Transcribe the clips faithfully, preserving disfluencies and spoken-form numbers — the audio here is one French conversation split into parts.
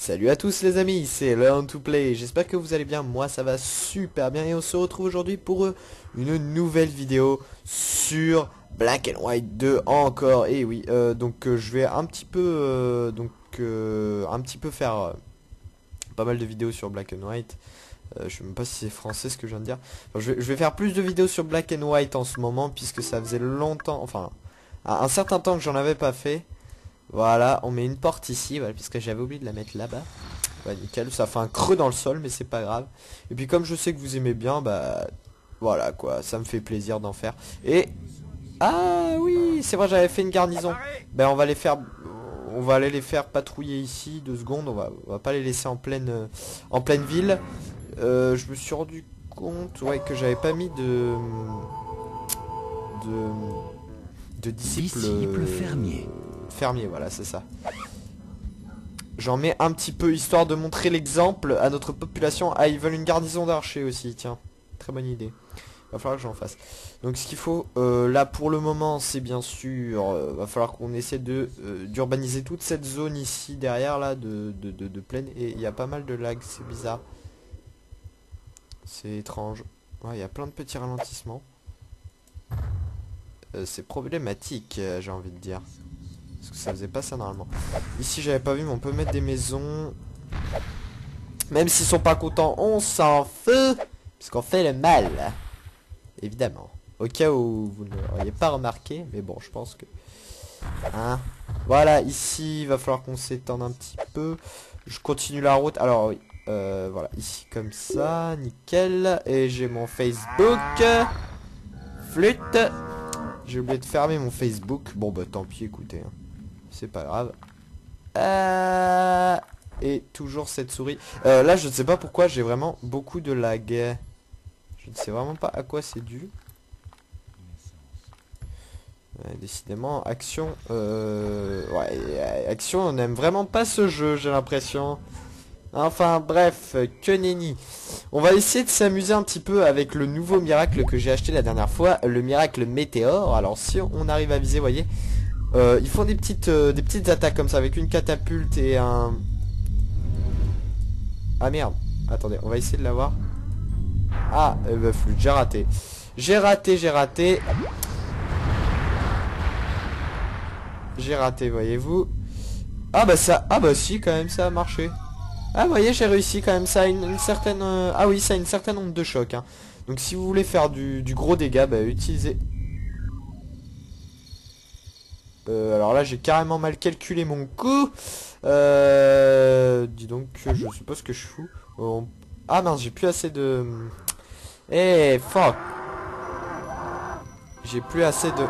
Salut à tous les amis, c'est Learn to Play, j'espère que vous allez bien, moi ça va super bien et on se retrouve aujourd'hui pour euh, une nouvelle vidéo sur Black and White deux encore. Et oui, euh, donc euh, je vais un petit peu euh, donc euh, un petit peu faire euh, pas mal de vidéos sur Black and White. Euh, je sais même pas si c'est français ce que je viens de dire. Enfin, je, vais, je vais faire plus de vidéos sur Black and White en ce moment puisque ça faisait longtemps, enfin un, un certain temps que j'en avais pas fait. Voilà, on met une porte ici, voilà, puisque j'avais oublié de la mettre là-bas. Ouais, nickel, ça fait un creux dans le sol, mais c'est pas grave. Et puis comme je sais que vous aimez bien, bah voilà quoi, ça me fait plaisir d'en faire. Et ah oui, c'est vrai, j'avais fait une garnison. Ben on va les faire, on va aller les faire patrouiller ici deux secondes. On va, on va pas les laisser en pleine, euh, en pleine ville. Euh, je me suis rendu compte, ouais, que j'avais pas mis de, de, de disciples, disciples fermiers. Fermier, voilà, c'est ça. J'en mets un petit peu histoire de montrer l'exemple à notre population. Ah, ils veulent une garnison d'archers aussi, tiens. Très bonne idée. Va falloir que j'en fasse. Donc ce qu'il faut, euh, là pour le moment, c'est bien sûr, euh, va falloir qu'on essaie de euh, d'urbaniser toute cette zone ici derrière là de, de, de, de plaine. Et il y a pas mal de lag, c'est bizarre. C'est étrange. Ouais, il y a plein de petits ralentissements. Euh, c'est problématique, euh, j'ai envie de dire. Parce que ça faisait pas ça normalement. Ici j'avais pas vu, mais on peut mettre des maisons. Même s'ils sont pas contents, on s'en fout. Parce qu'on fait le mal. Évidemment. Au cas où vous ne l'auriez pas remarqué. Mais bon, je pense que... Hein. Voilà, ici il va falloir qu'on s'étende un petit peu. Je continue la route. Alors oui. Euh, voilà, ici comme ça. Nickel. Et j'ai mon Facebook. Flûte. J'ai oublié de fermer mon Facebook. Bon bah tant pis, écoutez. Hein. C'est pas grave. Euh... Et toujours cette souris. Euh, là, je ne sais pas pourquoi j'ai vraiment beaucoup de lag. Je ne sais vraiment pas à quoi c'est dû. Ouais, décidément, Action... Euh... Ouais, Action, on n'aime vraiment pas ce jeu, j'ai l'impression. Enfin, bref, que nenni. On va essayer de s'amuser un petit peu avec le nouveau miracle que j'ai acheté la dernière fois. Le miracle météore. Alors, si on arrive à viser, vous voyez... Euh, ils font des petites euh, des petites attaques comme ça avec une catapulte et un... Ah merde, attendez, on va essayer de l'avoir. Ah, euh, bah, flûte, j'ai raté. J'ai raté, j'ai raté. J'ai raté, voyez-vous. Ah bah ça, ah bah si, quand même ça a marché. Ah, vous voyez, j'ai réussi quand même, ça a une, une certaine... Euh... Ah oui, ça a une certaine onde de choc. Hein. Donc si vous voulez faire du, du gros dégât, bah utilisez... Euh, alors là j'ai carrément mal calculé mon coup. Euh, dis donc, je sais pas ce que je fous. Oh, ah mince, j'ai plus assez de... Eh, fuck. J'ai plus assez de...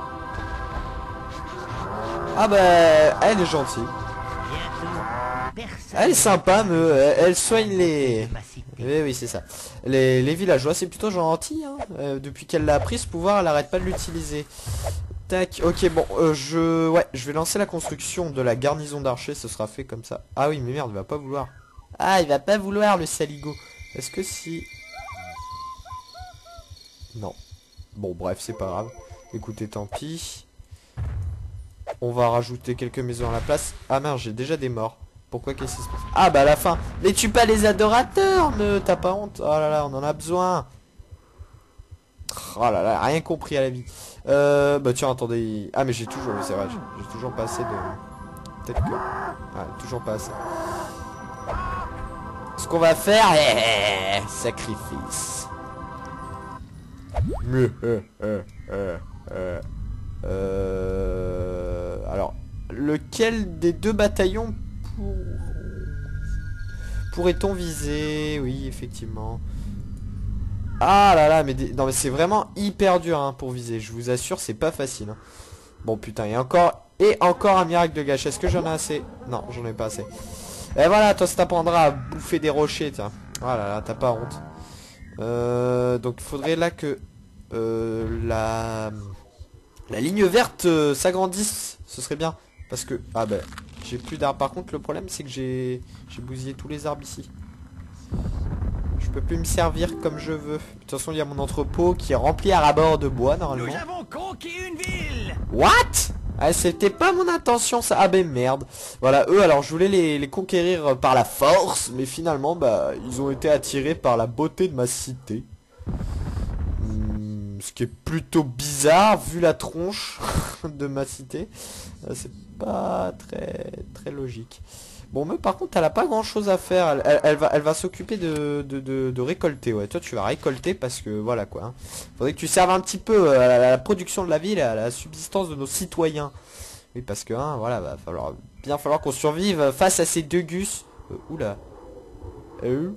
Ah bah, elle est gentille. Elle est sympa, mais elle soigne les... Oui, oui, c'est ça. Les, les villageois, c'est plutôt gentil. Hein. Euh, depuis qu'elle l'a appris ce pouvoir, elle arrête pas de l'utiliser. Tac, ok, bon, euh, je... Ouais, je vais lancer la construction de la garnison d'archers, ce sera fait comme ça. Ah oui, mais merde, il va pas vouloir. Ah, il va pas vouloir, le saligo. Est-ce que si... Non. Bon, bref, c'est pas grave. Écoutez, tant pis. On va rajouter quelques maisons à la place. Ah merde, j'ai déjà des morts. Pourquoi, qu'est-ce qui se passe? Ah bah à la fin. Mais tue pas les adorateurs, ne... T'as pas honte? Oh là là, on en a besoin. Oh là là, rien compris à la vie. Euh, bah tiens, attendez. Ah mais j'ai toujours, c'est vrai, j'ai toujours pas assez de... Peut-être que... Ah, toujours pas assez. Ce qu'on va faire... Eh, sacrifice. Euh... Alors, lequel des deux bataillons pour... pourrait-on viser? Oui, effectivement. Ah là là, mais des... non mais c'est vraiment hyper dur hein, pour viser, je vous assure, c'est pas facile. Hein. Bon putain, et encore et encore un miracle de gâche. Est-ce que j'en ai assez? Non, j'en ai pas assez. Et voilà, toi ça t'apprendra à bouffer des rochers, tiens. Oh là là, t'as pas honte. Euh, donc il faudrait là que euh, la la ligne verte euh, s'agrandisse, ce serait bien. Parce que, ah bah, j'ai plus d'arbres. Par contre, le problème c'est que j'ai j'ai bousillé tous les arbres ici. Je peux plus me servir comme je veux. De toute façon, il y a mon entrepôt qui est rempli à ras-bord de bois normalement. Nous avons conquis une ville. What? Ah, c'était pas mon intention ça. Ah ben merde. Voilà, eux alors je voulais les, les conquérir par la force, mais finalement bah ils ont été attirés par la beauté de ma cité. Hmm, ce qui est plutôt bizarre vu la tronche de ma cité. C'est pas très très logique. Bon, mais par contre elle a pas grand chose à faire. Elle, elle, elle va, elle va s'occuper de, de, de, de récolter. Ouais, toi tu vas récolter parce que voilà quoi. Hein. Faudrait que tu serves un petit peu à la, à la production de la ville, à la subsistance de nos citoyens. Oui, parce que hein, voilà, va falloir bien falloir qu'on survive face à ces deux gus. Euh, oula. Euh.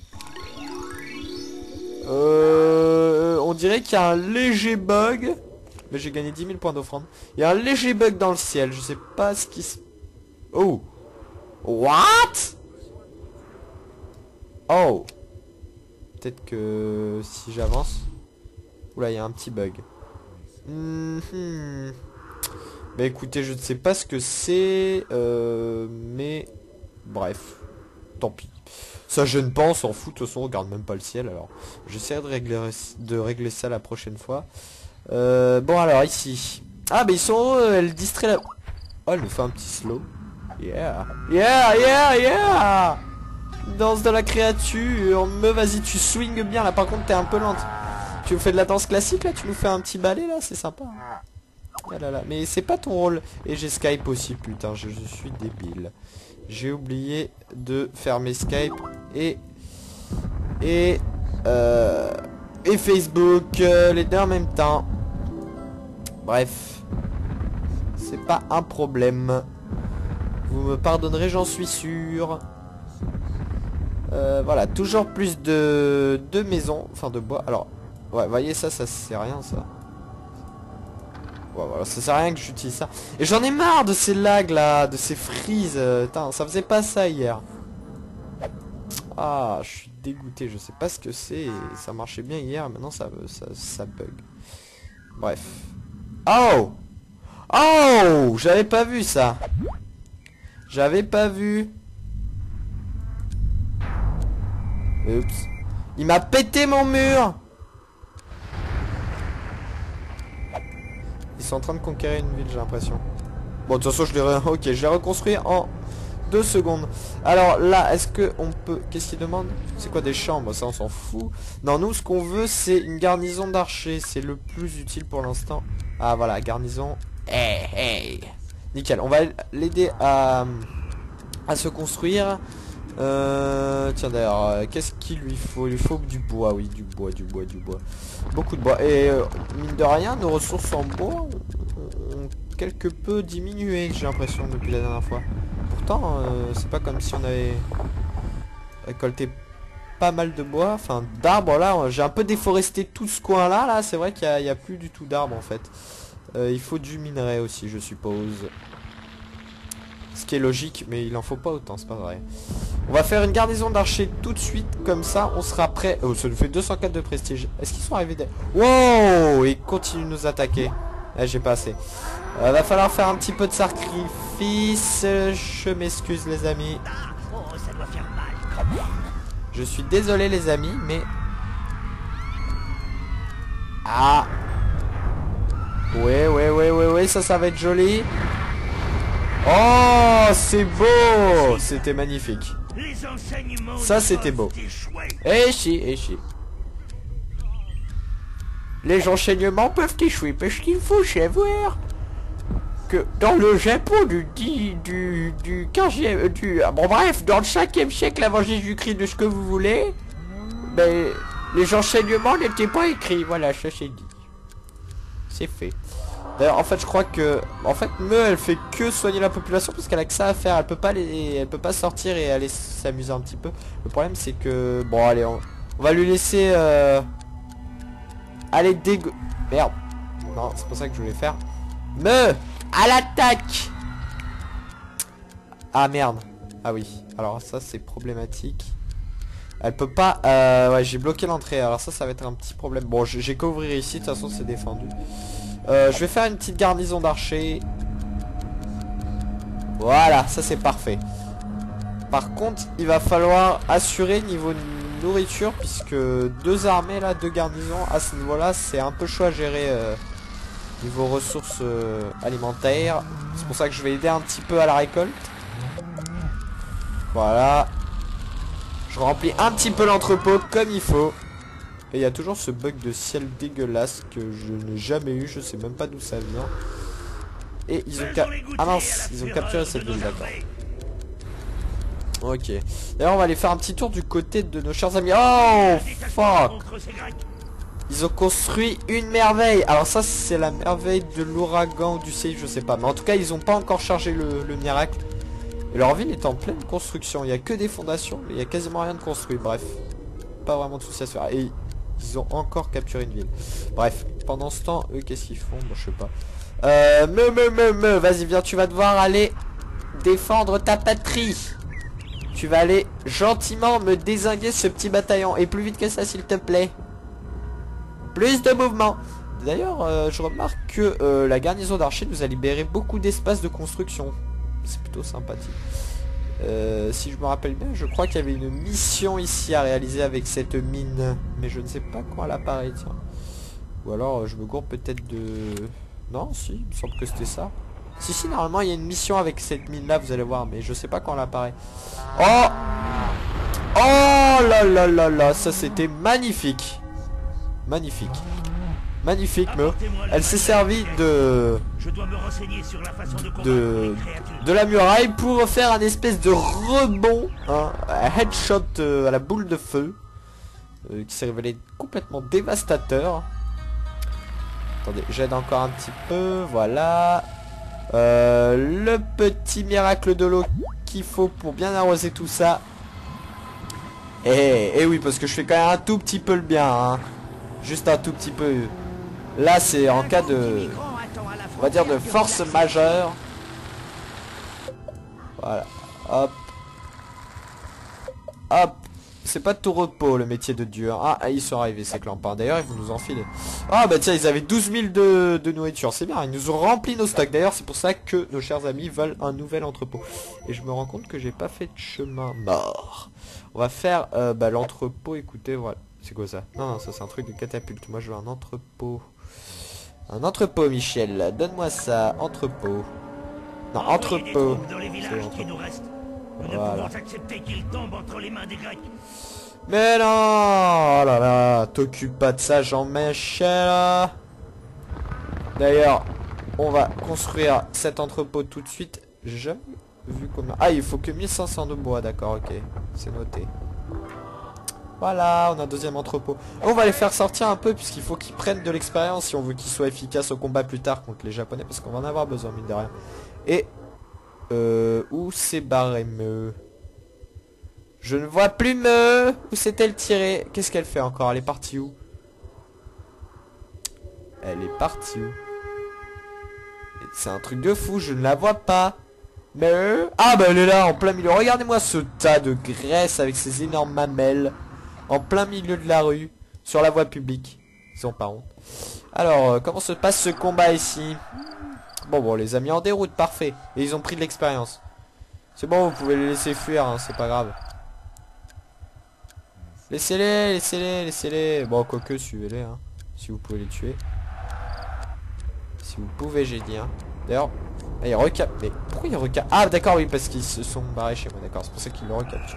Euh, on dirait qu'il y a un léger bug. Mais j'ai gagné dix mille points d'offrande. Il y a un léger bug dans le ciel. Je sais pas ce qui se... Oh. What? Oh. Peut-être que si j'avance... Oula, il y a un petit bug. Mm-hmm. Bah écoutez, je ne sais pas ce que c'est. Euh, mais... Bref. Tant pis. Ça je ne pense, en fout, de toute façon, on regarde même pas le ciel. Alors, j'essaierai de régler, de régler ça la prochaine fois. Euh, bon alors, ici. Ah, mais ils sont heureux, elle distrait la... Oh, elle nous fait un petit slow. Yeah, yeah, yeah, yeah. Danse de la créature. Me, vas-y, tu swings bien là. Par contre, t'es un peu lente. Tu nous fais de la danse classique là. Tu nous fais un petit ballet là. C'est sympa. Ah là là. Mais c'est pas ton rôle. Et j'ai Skype aussi. Putain, je, je suis débile. J'ai oublié de fermer Skype et et euh, et Facebook euh, les deux en même temps. Bref, c'est pas un problème. Vous me pardonnerez, j'en suis sûr. Euh, voilà, toujours plus de, de maisons, enfin de bois. Alors, ouais, voyez ça, ça sert à rien ça. Ouais, voilà, ça sert à rien que j'utilise ça. Et j'en ai marre de ces lags là, de ces freezes. Putain, ça faisait pas ça hier. Ah, je suis dégoûté, je sais pas ce que c'est. Ça marchait bien hier, maintenant ça, ça, ça bug. Bref. Oh! Oh! J'avais pas vu ça. J'avais pas vu. Oups. Il m'a pété mon mur. Ils sont en train de conquérir une ville, j'ai l'impression. Bon, de toute façon, je l'ai... Ok, je l'ai reconstruit en deux secondes. Alors là, est-ce que on peut... Qu'est-ce qu'il demande? C'est quoi des chambres? Ça, on s'en fout. Non, nous, ce qu'on veut, c'est une garnison d'archers. C'est le plus utile pour l'instant. Ah, voilà, garnison. Hey, hey. Nickel. On va l'aider à... à se construire. Euh, tiens d'ailleurs, euh, qu'est-ce qu'il lui faut? Il lui faut du bois, oui, du bois, du bois, du bois. Beaucoup de bois. Et euh, mine de rien, nos ressources en bois ont, ont quelque peu diminué, j'ai l'impression, depuis la dernière fois. Pourtant, euh, c'est pas comme si on avait récolté pas mal de bois, enfin d'arbres là. J'ai un peu déforesté tout ce coin là, là. C'est vrai qu'il n'y a, a plus du tout d'arbres en fait. Euh, il faut du minerai aussi, je suppose. Ce qui est logique, mais il en faut pas autant, c'est pas vrai. On va faire une garnison d'archers tout de suite, comme ça on sera prêt. Oh, ça nous fait deux cent quatre de prestige. Est-ce qu'ils sont arrivés des... Wow! Ils continuent de nous attaquer. Eh, j'ai pas assez. Euh, va falloir faire un petit peu de sacrifice. Je m'excuse les amis. Je suis désolé les amis, mais... Ah! Ouais, ouais, ouais, ouais, ouais, ça, ça va être joli. Oh, c'est beau! C'était magnifique. Ça, c'était beau. Eh chi, eh chi. Les enseignements peuvent échouer parce qu'il faut savoir que dans le Japon du du du, du quinzième, du bon bref, dans le cinquième siècle avant Jésus-Christ, de ce que vous voulez, ben les enseignements n'étaient pas écrits. Voilà, ça c'est dit. C'est fait. D'ailleurs, en fait, je crois que, en fait, Me, elle fait que soigner la population parce qu'elle a que ça à faire. Elle peut pas les, elle peut pas sortir et aller s'amuser un petit peu. Le problème, c'est que, bon, allez, on, on va lui laisser, euh, aller dégo... Merde. Non, c'est pas ça que je voulais faire. Me, à l'attaque. Ah merde. Ah oui. Alors ça, c'est problématique. Elle peut pas... Euh, ouais, j'ai bloqué l'entrée. Alors ça, ça va être un petit problème. Bon, j'ai qu'à ouvrir ici. De toute façon, c'est défendu. Euh, je vais faire une petite garnison d'archers. Voilà, ça c'est parfait. Par contre, il va falloir assurer niveau nourriture, puisque deux armées là, deux garnisons à ce niveau-là, c'est un peu chaud à gérer. Euh, Niveau ressources euh, alimentaires. C'est pour ça que je vais aider un petit peu à la récolte. Voilà. Je remplis un petit peu l'entrepôt comme il faut. Et il y a toujours ce bug de ciel dégueulasse que je n'ai jamais eu. Je sais même pas d'où ça vient. Et ils ont cap... Ah mince, ils ont capturé cette ville, d'accord. Ok. D'ailleurs, on va aller faire un petit tour du côté de nos chers amis. Oh, fuck. Ils ont construit une merveille. Alors ça, c'est la merveille de l'ouragan ou du séisme, je sais pas. Mais en tout cas, ils ont pas encore chargé le, le miracle. Et leur ville est en pleine construction. Il y a que des fondations, mais il y a quasiment rien de construit. Bref, pas vraiment de soucis à se faire. Et ils ont encore capturé une ville. Bref, pendant ce temps, eux, qu'est-ce qu'ils font? Bon, je sais pas. Euh, me, me, me, me. Vas-y, viens, tu vas devoir aller défendre ta patrie. Tu vas aller gentiment me dézinguer ce petit bataillon. Et plus vite que ça, s'il te plaît. Plus de mouvement. D'ailleurs, euh, je remarque que euh, la garnison d'archers nous a libéré beaucoup d'espace de construction. C'est plutôt sympathique. Euh, si je me rappelle bien, je crois qu'il y avait une mission ici à réaliser avec cette mine. Mais je ne sais pas quand elle apparaît, tiens. Ou alors, je me gourre peut-être de... Non, si, il me semble que c'était ça. Si, si, normalement, il y a une mission avec cette mine-là, vous allez voir. Mais je sais pas quand elle apparaît. Oh! Oh là là là là, ça c'était magnifique. Magnifique. Magnifique, mais elle s'est servie de... de... de la muraille pour faire un espèce de rebond, hein, un headshot euh, à la boule de feu, euh, qui s'est révélé complètement dévastateur. Attendez, j'aide encore un petit peu, voilà. Euh, le petit miracle de l'eau qu'il faut pour bien arroser tout ça. Et, et oui, parce que je fais quand même un tout petit peu le bien, hein. Juste un tout petit peu. Là, c'est en cas de... on va dire de force majeure. Voilà. Hop. Hop. C'est pas de tout repos, le métier de Dieu. Ah, ils sont arrivés, ces clampins. D'ailleurs, ils vont nous enfiler. Ah, bah tiens, ils avaient douze mille de, de nourriture. C'est bien, ils nous ont rempli nos stocks. D'ailleurs, c'est pour ça que nos chers amis veulent un nouvel entrepôt. Et je me rends compte que j'ai pas fait de chemin mort. On va faire euh, bah, l'entrepôt. Écoutez, voilà. C'est quoi ça? Non, non, ça c'est un truc de catapulte. Moi, je veux un entrepôt. Un entrepôt, Michel. Donne-moi ça. Entrepôt. Non, entrepôt. Voilà. Mais non! Oh là là, t'occupe pas de ça, Jean-Michel. D'ailleurs, on va construire cet entrepôt tout de suite. J'ai jamais vu combien... Ah, il faut que mille cinq cents de bois, d'accord, ok. C'est noté. Voilà, on a un deuxième entrepôt. On va les faire sortir un peu puisqu'il faut qu'ils prennent de l'expérience si on veut qu'ils soient efficaces au combat plus tard contre les Japonais. Parce qu'on va en avoir besoin, mine de rien. Et... Euh, où c'est barré me? Je ne vois plus me. Où s'est-elle tirée? Qu'est-ce qu'elle fait encore? Elle est partie où? Elle est partie où? C'est un truc de fou, je ne la vois pas. Me. Ah bah elle est là, en plein milieu. Regardez-moi ce tas de graisse avec ces énormes mamelles. En plein milieu de la rue. Sur la voie publique. Ils ont pas honte. Alors, euh, comment se passe ce combat ici? Bon, bon, on les a mis en déroute, parfait. Et ils ont pris de l'expérience. C'est bon, vous pouvez les laisser fuir, hein, c'est pas grave. Laissez-les, laissez-les, laissez-les. Bon, quoique, suivez-les, hein, si vous pouvez les tuer. Si vous pouvez, j'ai dit, hein. D'ailleurs, ah, ils recapent. Mais pourquoi ils recapent? Ah, d'accord, oui, parce qu'ils se sont barrés chez moi, d'accord. C'est pour ça qu'ils le recapturent.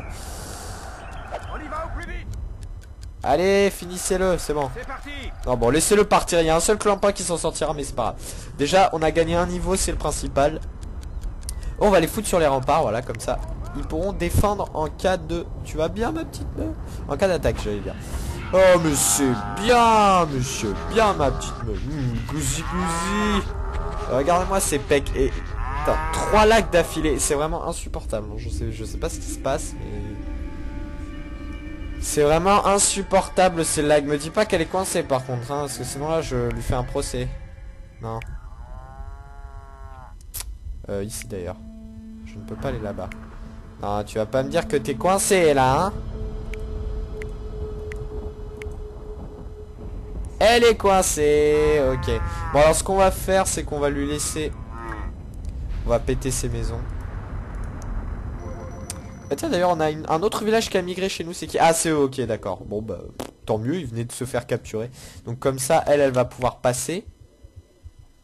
Allez, finissez-le, c'est bon. Non, bon, laissez-le partir. Il y a un seul clampin qui s'en sortira, mais c'est pas grave. Déjà, on a gagné un niveau, c'est le principal. On va les foutre sur les remparts, voilà, comme ça. Ils pourront défendre en cas de... Tu vas bien, ma petite meuf? En cas d'attaque, j'allais dire. Oh, mais c'est bien, monsieur. Bien, ma petite meuf. Mmh, gousi gousi. Regardez-moi ces pecs. Et... Putain, trois lacs d'affilée. C'est vraiment insupportable. Je sais, je sais pas ce qui se passe, mais... C'est vraiment insupportable ces lags. Me dis pas qu'elle est coincée par contre, hein, parce que sinon là je lui fais un procès. Non. Euh, ici d'ailleurs. Je ne peux pas aller là-bas. Non, tu vas pas me dire que t'es coincé là, hein. Elle est coincée, ok. Bon alors ce qu'on va faire, c'est qu'on va lui laisser... On va péter ses maisons. Ah tiens d'ailleurs on a une, un autre village qui a migré chez nous, c'est qui? Ah c'est eux, ok d'accord. Bon bah pff, tant mieux, ils venaient de se faire capturer. Donc comme ça elle elle va pouvoir passer.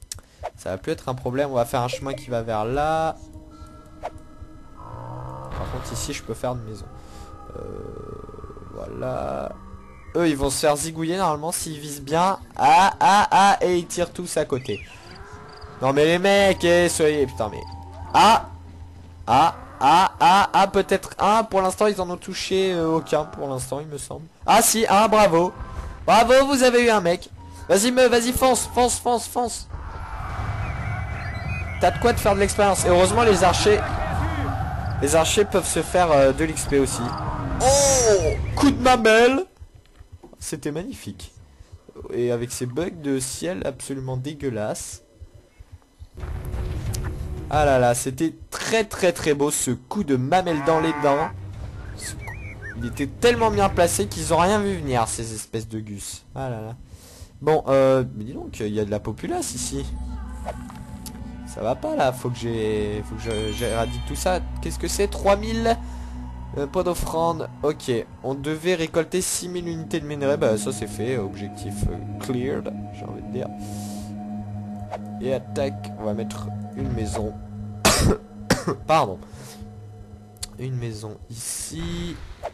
Ça va plus être un problème. On va faire un chemin qui va vers là. Par contre ici je peux faire une maison. Euh, voilà. Eux ils vont se faire zigouiller normalement s'ils visent bien. Ah ah ah. Et ils tirent tous à côté. Non mais les mecs, eh, soyez... Putain mais... Ah Ah Ah Ah Ah peut-être un. Pour l'instant ils en ont touché euh, aucun pour l'instant il me semble. Ah si un, bravo. Bravo, vous avez eu un mec. Vas-y me, vas-y fonce, fonce, fonce, fonce. T'as de quoi te faire de l'expérience. Et heureusement les archers... Les archers peuvent se faire euh, de l'X P aussi. Oh, coup de mamelle. C'était magnifique. Et avec ces bugs de ciel absolument dégueulasses. Ah là là, c'était très très très beau ce coup de mamelle dans les dents. Il était tellement bien placé qu'ils ont rien vu venir, ces espèces de gus. Ah là là. Bon, euh, mais dis donc, il y a de la populace ici. Ça va pas là, faut que j'ai faut que j'éradique tout ça. Qu'est-ce que c'est? trois mille euh, points d'offrande. Ok, on devait récolter six mille unités de minerais. Bah ça c'est fait, objectif euh, cleared, j'ai envie de dire. Et attaque, on va mettre une maison. Pardon. Une maison ici.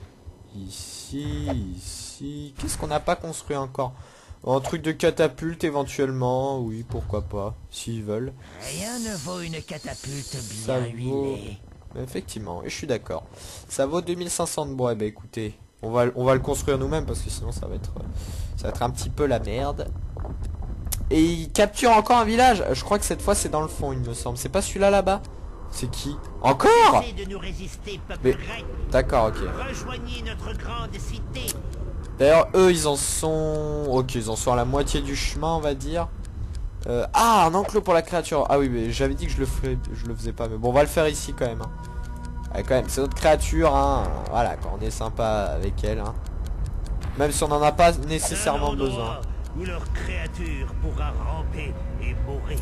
Ici, ici. Qu'est-ce qu'on n'a pas construit encore? Un truc de catapulte éventuellement, oui, pourquoi pas, s'ils veulent. Rien ne vaut une catapulte Ça bien vaut... huilée. Effectivement, et je suis d'accord. Ça vaut deux mille cinq cents de bois, bah écoutez, on va, on va le construire nous-mêmes parce que sinon ça va être ça va être un petit peu la merde. Et il capture encore un village. Je crois que cette fois c'est dans le fond, il me semble. C'est pas celui-là là-bas? C'est qui? Encore? De nous résister, peuple Mais... grec. D'accord, ok. Rejoignez notre grande cité. D'ailleurs, eux, ils en sont... Ok, ils en sont à la moitié du chemin, on va dire. Euh... Ah, un enclos pour la créature. Ah oui, mais j'avais dit que je le ferais, je le faisais pas. Mais bon, on va le faire ici quand même. Hein. Ouais, quand même, c'est notre créature, hein. Voilà, quand on est sympa avec elle. Hein. Même si on n'en a pas nécessairement besoin. Où leur créature pourra ramper et mourir.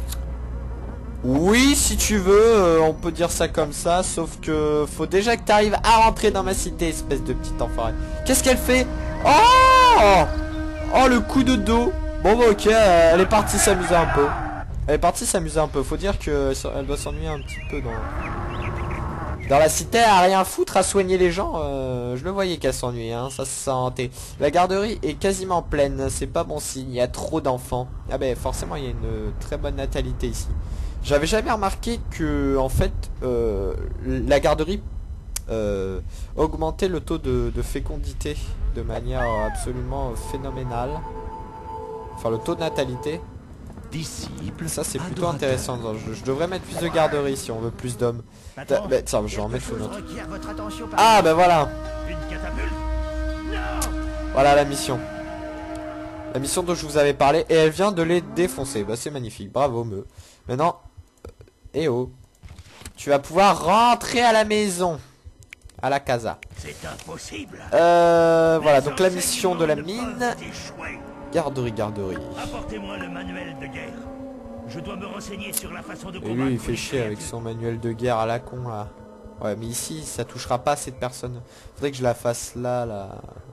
Oui, si tu veux, euh, on peut dire ça comme ça. Sauf que faut déjà que tu arrives à rentrer dans ma cité, espèce de petite enfoirée. Qu'est-ce qu'elle fait? Oh Oh le coup de dos. Bon bah ok, euh, elle est partie s'amuser un peu. Elle est partie s'amuser un peu. Faut dire que elle doit s'ennuyer un petit peu dans dans la cité, à rien foutre, à soigner les gens. Euh, je le voyais qu'elle s'ennuyait, hein, ça se sentait. La garderie est quasiment pleine, c'est pas bon signe. Il y a trop d'enfants. Ah ben forcément il y a une très bonne natalité ici. J'avais jamais remarqué que en fait euh, la garderie Euh, augmenter le taux de, de fécondité de manière absolument phénoménale. Enfin le taux de natalité. Disciple, ça c'est plutôt adorateur. intéressant. Je, je devrais mettre plus de garderie si on veut plus d'hommes. Bah, tiens, je vais en mettre une autre. Ah bah voilà. Une catapulte? Non. Voilà la mission. La mission dont je vous avais parlé. Et elle vient de les défoncer. Bah c'est magnifique, bravo me. Maintenant, euh, eh oh, tu vas pouvoir rentrer à la maison. À la casa. C'est impossible. Euh, voilà, donc la mission de la mine. Garderie, garderie. Apportez-moi le manuel de guerre. Je dois me renseigner sur la façon de Et combattre. lui, il fait les chier avec créatures. son manuel de guerre à la con, là. Ouais, mais ici, ça touchera pas cette personne. Faudrait que je la fasse là, là.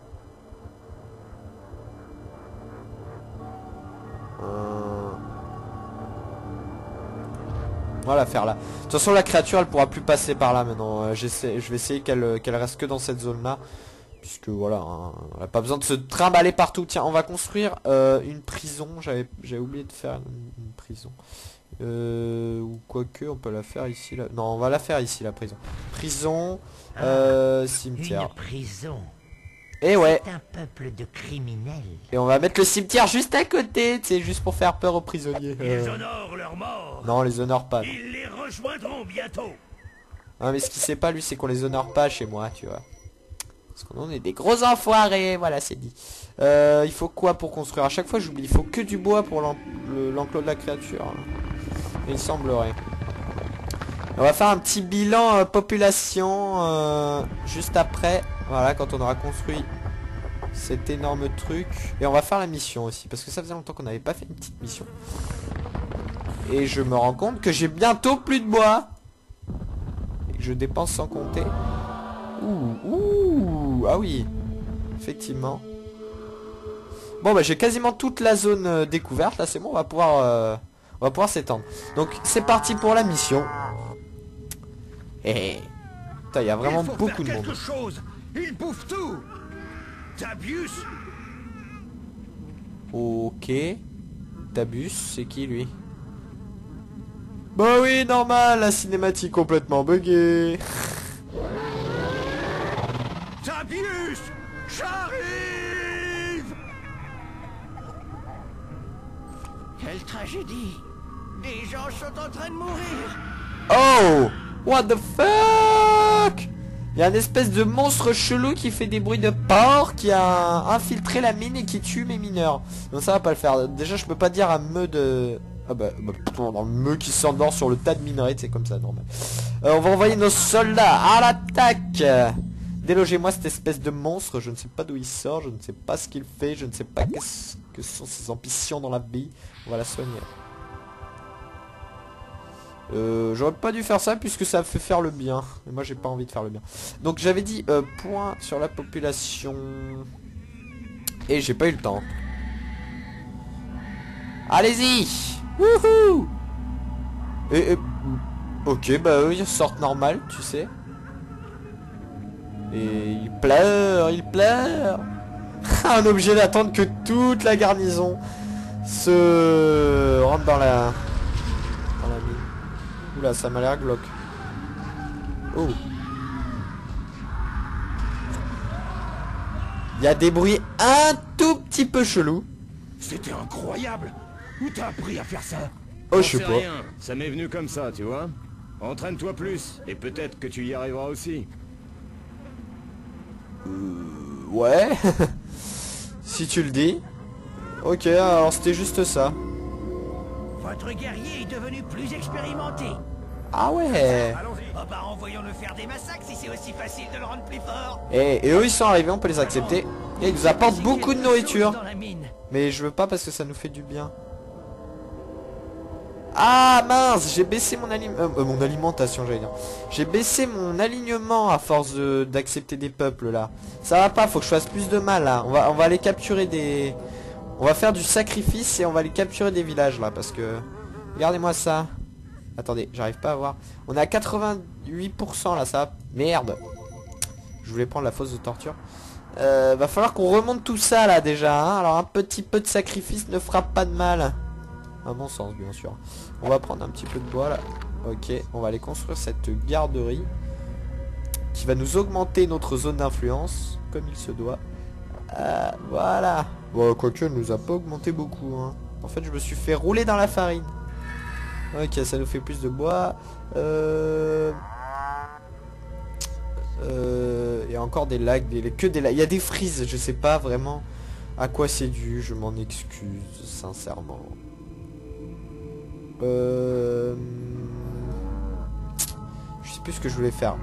Euh... Voilà, faire là. De toute façon, la créature, elle pourra plus passer par là maintenant. Euh, j'essaie, je vais essayer qu'elle qu'elle reste que dans cette zone-là. Puisque voilà, hein, on n'a pas besoin de se trimballer partout. Tiens, on va construire euh, une prison. J'avais j'avais oublié de faire une, une prison. Euh, ou quoique, on peut la faire ici. Là. Non, on va la faire ici, la prison. Prison, euh, cimetière. Une prison. Et ouais. C'est un peuple de criminels. Et on va mettre le cimetière juste à côté, tu sais, juste pour faire peur aux prisonniers. Ils Euh, honorent leur mort. Non, on les honore pas. Ils les rejoindront bientôt. Non, mais ce qu'il sait pas, lui, c'est qu'on les honore pas chez moi, tu vois. Parce qu'on est des gros enfoirés, voilà, c'est dit. Euh, il faut quoi pour construire? À chaque fois, j'oublie. Il faut que du bois pour l'enclos de la créature. Il semblerait. On va faire un petit bilan euh, population euh, juste après. Voilà, quand on aura construit cet énorme truc. Et on va faire la mission aussi. Parce que ça faisait longtemps qu'on n'avait pas fait une petite mission. Et je me rends compte que j'ai bientôt plus de bois. Et que je dépense sans compter. Ouh, ouh, ah oui. Effectivement. Bon bah j'ai quasiment toute la zone euh, découverte. Là c'est bon, on va pouvoir... Euh, On va pouvoir s'étendre. Donc c'est parti pour la mission. Et putain, il y a vraiment Il faut beaucoup faire de monde. quelque chose. Il bouffe tout. Tabius. Ok. Tabus, c'est qui lui? Bah oui, normal, la cinématique complètement buggée. Tabius, j'arrive. Quelle tragédie. Les gens sont en train de mourir. Oh! What the fuck? Il y a une espèce de monstre chelou qui fait des bruits de porc, qui a infiltré la mine et qui tue mes mineurs. Donc ça va pas le faire. Déjà je peux pas dire un me de... Ah bah, bah un me qui s'endort sur le tas de minerais, c'est comme ça normal. Euh, on va envoyer nos soldats à l'attaque. Délogez-moi cette espèce de monstre, je ne sais pas d'où il sort, je ne sais pas ce qu'il fait, je ne sais pas qu'est-ce que sont ses ambitions dans la vie. On va la soigner. Euh, j'aurais pas dû faire ça puisque ça fait faire le bien. Et moi j'ai pas envie de faire le bien. Donc j'avais dit euh, point sur la population. Et j'ai pas eu le temps. Allez-y. Wouhou. Et, et ok, bah eux ils sortent normal, tu sais. Et ils pleurent, ils pleurent. On est obligé d'attendre que toute la garnison se rentre dans la... dans la mine. Oula, ça m'a l'air glauque. Oh. Il y a des bruits un tout petit peu chelous. C'était incroyable. Où t'as appris à faire ça? Oh, je sais pas. Rien. Ça m'est venu comme ça, tu vois. Entraîne-toi plus, et peut-être que tu y arriveras aussi. Euh, ouais. Si tu le dis. Ok, alors c'était juste ça. Votre guerrier est devenu plus expérimenté. Ah ouais. Allons-y. Oh bah envoyons-le faire des massacres si c'est aussi facile de le rendre plus fort. Et, et eux ils sont arrivés, on peut les accepter. Et ils nous apportent beaucoup de nourriture. Dans la mine. Mais je veux pas parce que ça nous fait du bien. Ah mince, j'ai baissé mon, alim euh, euh, mon alimentation, j'allais dire. J'ai baissé mon alignement à force de- d'accepter des peuples là. Ça va pas, faut que je fasse plus de mal là. On va, on va aller capturer des... On va faire du sacrifice et on va aller capturer des villages là parce que... Regardez-moi ça. Attendez, j'arrive pas à voir. On est à quatre-vingt-huit pour cent là, ça... Merde. Je voulais prendre la fosse de torture. Euh, va falloir qu'on remonte tout ça là déjà, hein. Alors un petit peu de sacrifice ne fera pas de mal. À mon sens bien sûr. On va prendre un petit peu de bois là. Ok, on va aller construire cette garderie qui va nous augmenter notre zone d'influence comme il se doit. Euh, voilà. Bon, quoique elle nous a pas augmenté beaucoup, hein. En fait je me suis fait rouler dans la farine. Ok, ça nous fait plus de bois. Euh... Euh... Il y a encore des lags, des... que des lags. Il y a des frises, je sais pas vraiment à quoi c'est dû, je m'en excuse sincèrement. Euh... Je sais plus ce que je voulais faire.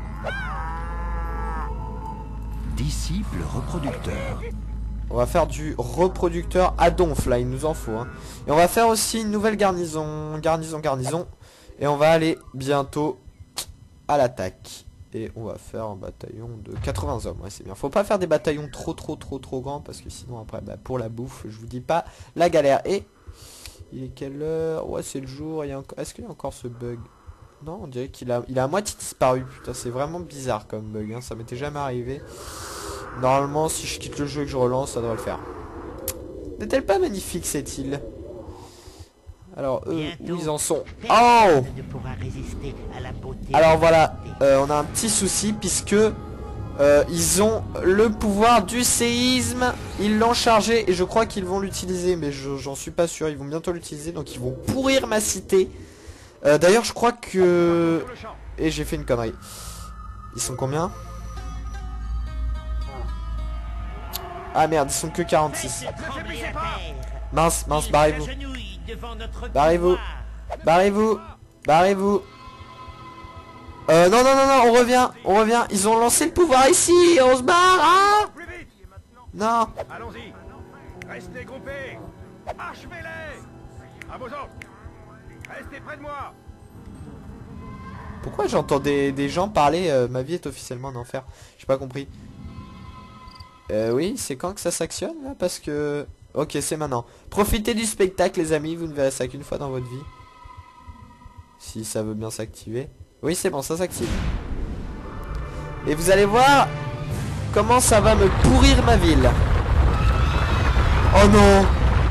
Disciple reproducteur. On va faire du reproducteur à donf là, il nous en faut, hein. Et on va faire aussi une nouvelle garnison. Garnison, garnison. Et on va aller bientôt à l'attaque. Et on va faire un bataillon de quatre-vingts hommes, ouais c'est bien. Faut pas faire des bataillons trop trop trop trop grands parce que sinon après bah, pour la bouffe, je vous dis pas la galère. Et il est quelle heure? Ouais c'est le jour, il y a encore... Est-ce qu'il y a encore ce bug? Non, on dirait qu'il a... il a à moitié disparu. Putain c'est vraiment bizarre comme bug, hein. Ça m'était jamais arrivé. Normalement si je quitte le jeu et que je relance ça devrait le faire. N'est-elle pas magnifique cette île? Alors eux, où ils en sont? Oh! Alors voilà, euh, on a un petit souci puisque euh, ils ont le pouvoir du séisme. Ils l'ont chargé et je crois qu'ils vont l'utiliser, mais j'en suis pas sûr. Ils vont bientôt l'utiliser, donc ils vont pourrir ma cité. Euh, D'ailleurs je crois que... Et j'ai fait une connerie. Ils sont combien? Ah merde, ils sont que quarante-six. Mince, mince, barrez-vous. Barrez-vous. Barrez-vous. Barrez-vous. Euh, non, non, non, non, on revient. On revient. Ils ont lancé le pouvoir ici. On se barre. Ah non. Allons-y. Restez groupés. Achevez-les. À vos ordres. Restez près de moi. Pourquoi j'entends des, des gens parler euh, ma vie est officiellement un enfer? J'ai pas compris. Euh, oui, c'est quand que ça s'actionne là? Parce que... Ok, c'est maintenant. Profitez du spectacle les amis, vous ne verrez ça qu'une fois dans votre vie. Si ça veut bien s'activer. Oui, c'est bon, ça s'active. Et vous allez voir comment ça va me pourrir ma ville. Oh non.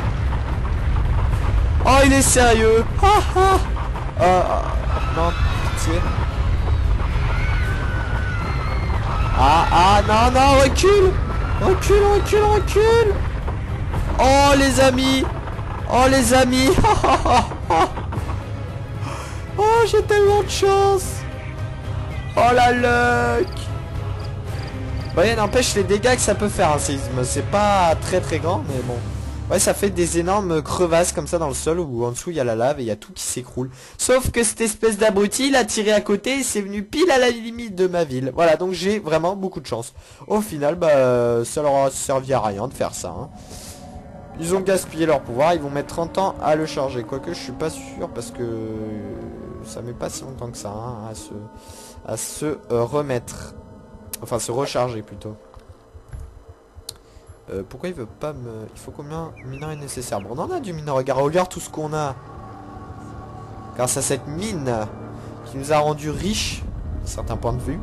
Oh, il est sérieux. Ah, ah. Oh, oh, non, pitié. Ah, ah, non, non, recule. Recule, recule, recule. Oh, les amis. Oh, les amis. Oh, j'ai tellement de chance. Oh, la luck. Vous voyez, n'empêche les dégâts que ça peut faire un séisme. C'est pas très très grand, mais bon. Ouais, ça fait des énormes crevasses comme ça dans le sol où en dessous il y a la lave et il y a tout qui s'écroule. Sauf que cette espèce d'abruti, il a tiré à côté et c'est venu pile à la limite de ma ville. Voilà, donc j'ai vraiment beaucoup de chance. Au final, bah, ça leur a servi à rien de faire ça. Hein. Ils ont gaspillé leur pouvoir, ils vont mettre trente ans à le charger. Quoique je suis pas sûr parce que ça met pas si longtemps que ça hein, à se, à se euh, remettre. Enfin, se recharger plutôt. Euh, pourquoi il veut pas me... Il faut combien de mineurs est nécessaire? Bon, on en a du mineur. Regarde, regarde tout ce qu'on a. Grâce à cette mine qui nous a rendu riches, à certains points de vue.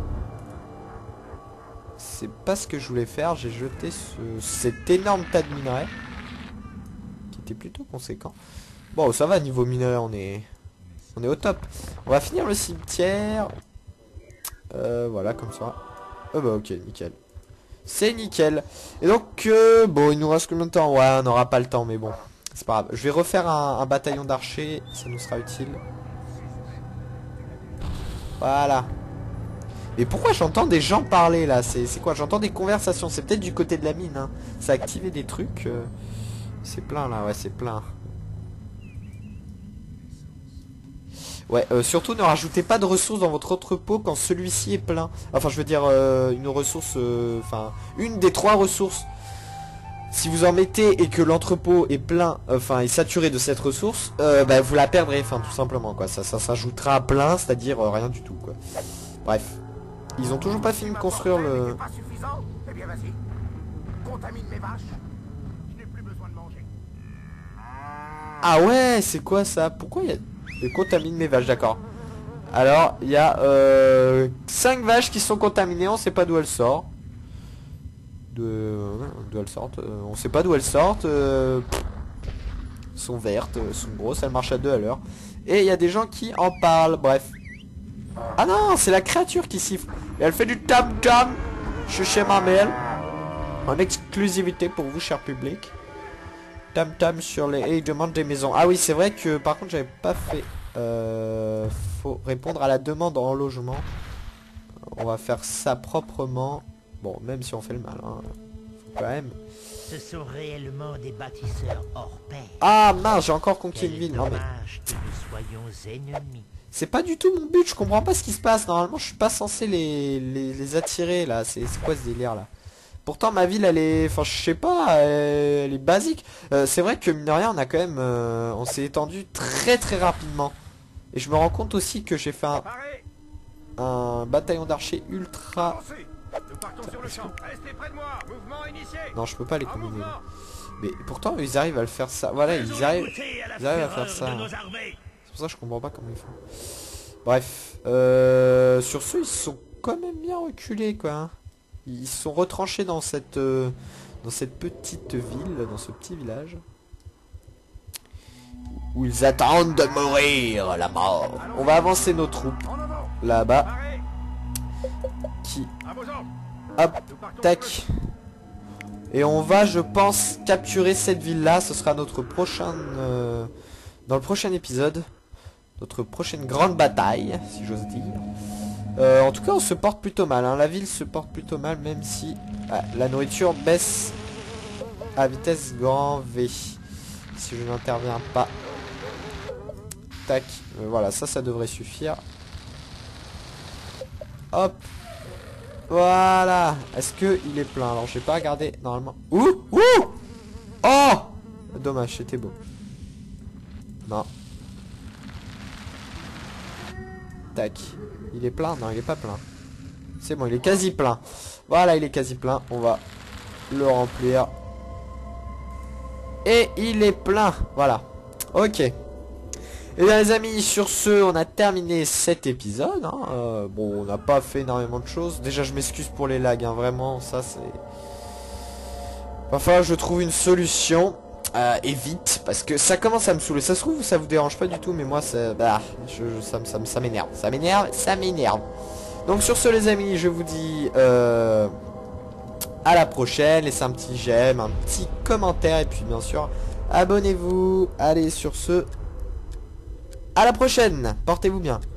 C'est pas ce que je voulais faire. J'ai jeté ce... cet énorme tas de minerais. Qui était plutôt conséquent. Bon, ça va, niveau minerais, on est... On est au top. On va finir le cimetière. Euh, voilà, comme ça. Oh bah ok, nickel. C'est nickel. Et donc, euh, bon, il nous reste combien de temps? Ouais, on n'aura pas le temps, mais bon. C'est pas grave. Je vais refaire un, un bataillon d'archers. Ça nous sera utile. Voilà. Mais pourquoi j'entends des gens parler, là? C'est quoi? J'entends des conversations. C'est peut-être du côté de la mine, hein. Ça a activé des trucs. Euh... C'est plein, là. Ouais, c'est plein. Ouais, euh, surtout ne rajoutez pas de ressources dans votre entrepôt quand celui-ci est plein. Enfin, je veux dire, euh, une ressource... Enfin, euh, une des trois ressources. Si vous en mettez et que l'entrepôt est plein, enfin, euh, est saturé de cette ressource, euh, bah, vous la perdrez, enfin, tout simplement, quoi. Ça, ça s'ajoutera à plein, c'est-à-dire euh, rien du tout, quoi. Bref. Ils ont toujours pas fini de construire le... Eh bien, vas-y. Contamine mes vaches. Je n'ai plus besoin de manger. Ah ouais, c'est quoi ça? Pourquoi il y a... Je contamine mes vaches, d'accord. Alors, il y a euh, cinq vaches qui sont contaminées, on sait pas d'où elles sortent. De... D'où elles sortent, euh, on sait pas d'où elles sortent. Euh, elles sont vertes, elles sont grosses, elles marchent à deux à l'heure. Et il y a des gens qui en parlent, bref. Ah non, c'est la créature qui siffle. Et elle fait du tam-tam chez ma mère. En exclusivité pour vous, cher public. Tam-tam sur les... Et il demande des maisons. Ah oui, c'est vrai que par contre j'avais pas fait... Euh... Faut répondre à la demande en logement. On va faire ça proprement. Bon, même si on fait le mal, hein. Faut quand même... Ce sont réellement des bâtisseurs hors pair. Ah mince, j'ai encore conquis une Quel ville. Non mais... dommage que nous soyons ennemis. C'est pas du tout mon but, je comprends pas ce qui se passe. Normalement je suis pas censé les, les, les attirer là. C'est quoi ce délire là? Pourtant ma ville elle est, enfin je sais pas, elle est basique. Euh, c'est vrai que mine de rien on a quand même, euh, on s'est étendu très très rapidement. Et je me rends compte aussi que j'ai fait un, un bataillon d'archers ultra... Nous partons sur le champ. Restez près de moi. Mouvement initié. Non je peux pas les combiner. Mais pourtant ils arrivent à le faire ça. Voilà ils arrivent, ils arrivent à faire ça. C'est pour ça que je comprends pas comment ils font. Bref, euh, sur ce ils sont quand même bien reculés quoi. Hein. Ils sont retranchés dans cette euh, dans cette petite ville, dans ce petit village. Où ils attendent de mourir la mort. On va avancer nos troupes là-bas. Qui... Hop, tac. Et on va, je pense, capturer cette ville-là. Ce sera notre prochain... Euh, dans le prochain épisode. Notre prochaine grande bataille, si j'ose dire. Euh, en tout cas on se porte plutôt mal hein. La ville se porte plutôt mal même si ah, la nourriture baisse à vitesse grand V. Si je n'interviens pas. Tac, euh, voilà ça ça devrait suffire. Hop. Voilà. Est-ce que il est plein? Alors je vais pas regarder normalement. Ouh ouh. Oh dommage, c'était beau. Non. Tac. Il est plein? Non, il est pas plein. C'est bon, il est quasi plein. Voilà, il est quasi plein. On va le remplir. Et il est plein. Voilà. Ok. Et bien les amis, sur ce, on a terminé cet épisode. Hein. Euh, bon, on n'a pas fait énormément de choses. Déjà, je m'excuse pour les lags, hein. Vraiment, ça c'est... Enfin, je trouve une solution. Euh, et vite, parce que ça commence à me saouler. Ça se trouve, ça vous dérange pas du tout, mais moi, ça, bah, je, je, ça, ça, ça m'énerve. Ça m'énerve, ça m'énerve. Donc sur ce, les amis, je vous dis euh, à la prochaine. Laissez un petit j'aime, un petit commentaire, et puis bien sûr, abonnez-vous. Allez, sur ce, à la prochaine. Portez-vous bien.